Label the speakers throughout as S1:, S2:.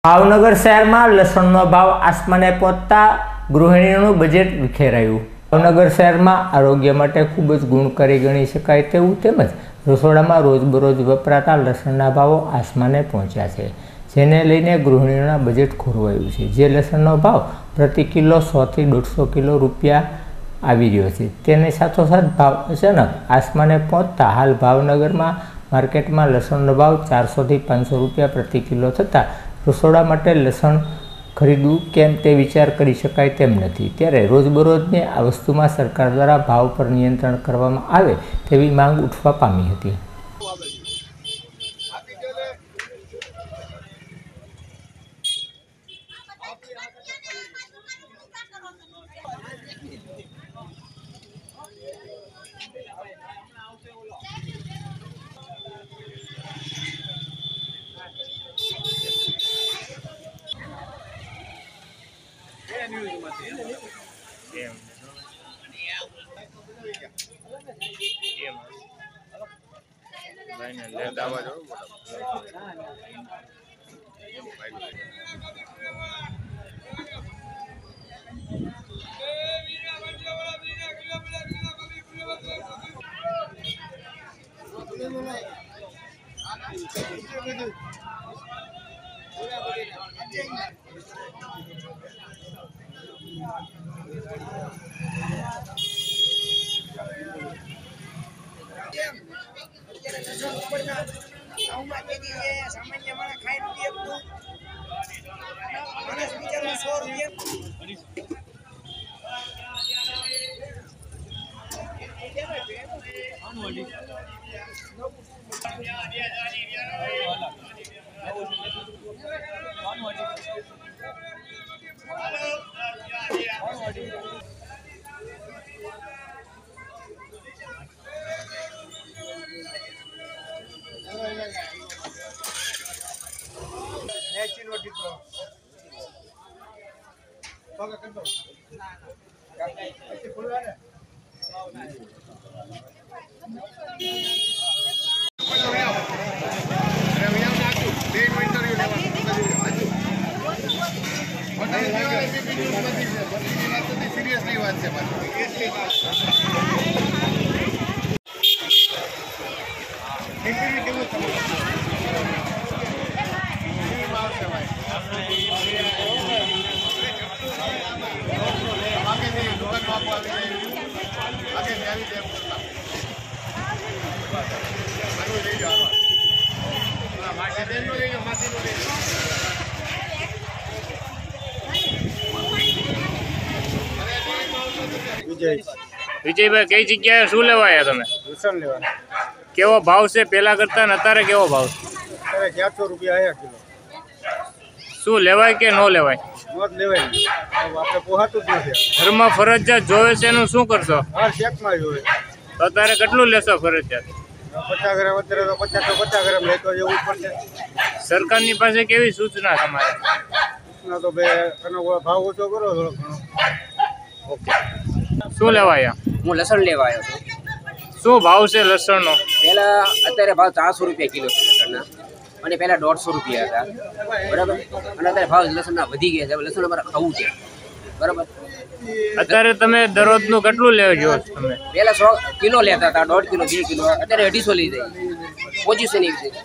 S1: ભાવનગર શહેરમાં લસણનો ભાવ આસમાને પહોંચતા ગૃહિણીઓનું બજેટ વિખેરાયું। ભાવનગર શહેરમાં આરોગ્ય માટે ખૂબ જ ગુણકારી ગણી શકાય તેવું તેમજ રસોડામાં રોજબરોજ વપરાતા લસણના ભાવો આસમાને પહોંચ્યા છે, જેને લઈને ગૃહિણીઓના બજેટ ખોરવાયું છે। જે લસણનો ભાવ પ્રતિ કિલો 100 થી 150 કિલો રૂપિયા આવી રહ્યો છે, તેની સાથોસાથ ભાવ અચાનક આસમાને પહોંચતા હાલ ભાવનગરમાં માર્કેટમાં લસણનો ભાવ 400 થી 500 રૂપિયા પ્રતિ કિલો થતાં રસોડા માટે લસણ ખરીદવું કેમ તે વિચાર કરી શકાય તેમ નથી। ત્યારે રોજબરોજની આ વસ્તુમાં સરકાર દ્વારા ભાવ પર નિયંત્રણ કરવામાં આવે તેવી માંગ ઉઠવા પામી હતી।
S2: વિજયભાઈ, કઈ જગ્યાએ શું લેવા આવ્યા તમે?
S3: લસણ લેવા।
S2: કેવો ભાવ છે પેલા કરતા ને અત્યારે કેવો ભાવ છે?
S3: અત્યારે 400 રૂપિયા આયા કિલો।
S2: શું લેવાય કે ન લેવાય?
S3: નોટ લેવાય, આપણે પોહાતું જ નથી।
S2: ઘરમાં ફરજિયાત જોવે છે એનું શું કરશો?
S3: હા, શેકમાં જોવે।
S2: તો અત્યારે કેટલું લેશો ફરજિયાત?
S3: 50 ગ્રામ, અત્યારે તો 50 ગ્રામ લેતો એવું જ પડશે।
S2: સરકારની પાસે કેવી સૂચના તમારે?
S3: ના તો બે એનો ભાવ ઓછો કરો થોડો ઘણો।
S2: ઓકે, શું લેવા આવ્યા?
S4: હું લસણ લેવા આવ્યો છું।
S2: શું ભાવ છે લસણનો?
S4: પહેલા અત્યારે ભાવ 400 રૂપિયા કિલો છે લસણના, અને પહેલા 150 રૂપિયા હતા, બરાબર। અને અત્યારે ભાવ લસણના વધી ગયા છે। હવે લસણ અમારે ખાવું છે, બરાબર।
S2: અત્યારે તમે દરરોજનું કેટલું લેજો તમે?
S4: પહેલા 100 કિલો લેતા હતા, 1.5 કિલો 2 કિલો, અત્યારે 250 લઈ જાય। પોઝિશન એવી છે,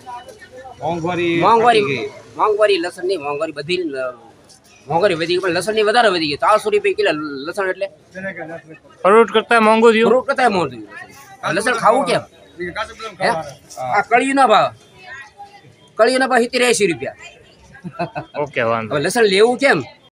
S4: મોંઘવારી લસણની મોંઘવારી બધી મોંઘવારી વધી ગઈ, પણ લસણની વધારે વધી ગઈ। 400 રૂપિયા કિલો લસણ એટલે
S2: ફ્રૂટ કરતા મોંઘું થયું?
S4: ફ્રૂટ કરતા મોંઘું થયું। લસણ ખાવું કેમ? આ કળીના ભાવ 70-80 રૂપિયા।
S2: ઓકે, વાંધો।
S4: હવે લસણ લેવું કેમ?